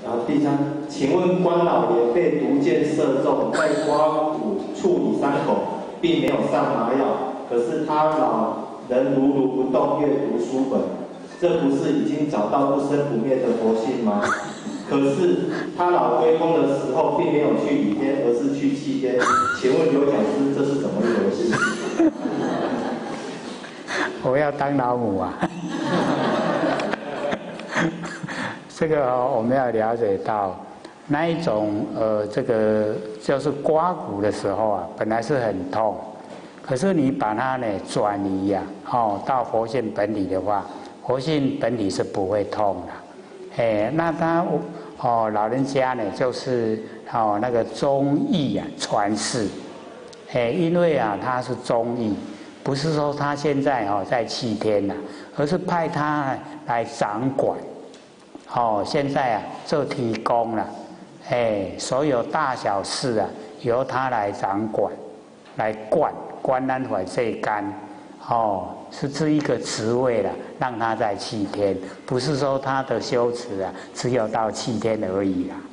然后第三，请问关老爷被毒箭射中，在刮骨处理伤口，并没有上麻药，可是他老人如如不动，阅读书本，这不是已经找到不生不灭的佛性吗？可是他老归空的时候，并没有去倚天，而是去弃天。请问刘讲师，这是怎么一回事？ 我要当老母啊！这个我们要了解到，那一种这个就是刮骨的时候啊，本来是很痛，可是你把它呢转移呀，到佛性本体的话，佛性本体是不会痛的。那他老人家呢就是那个中医啊传世，因为啊他是中医，不是说他现在在弃天了，而是派他来掌管。现在啊就提供了，所有大小事啊由他来掌管，来管咱法世间，是这一个职位了，让他在弃天，不是说他的修持啊只有到弃天而已啦。